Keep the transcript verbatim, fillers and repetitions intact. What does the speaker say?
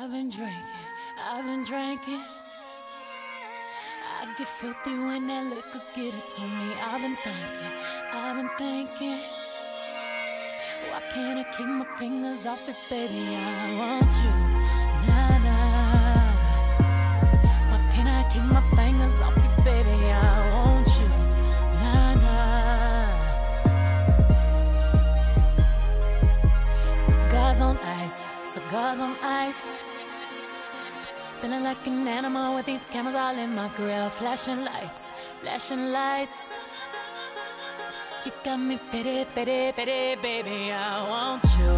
I've been drinking, I've been drinking. I get filthy when that liquor get it to me. I've been thinking, I've been thinking. Why can't I keep my fingers off it, baby? I want you, nah, nah. Why can't I keep my fingers off it, baby? I want you, nah, nah. Cigars on ice, cigars on ice. Feeling like an animal with these cameras all in my grill. Flashing lights, flashing lights. You got me pity, pity, pity, baby, I want you.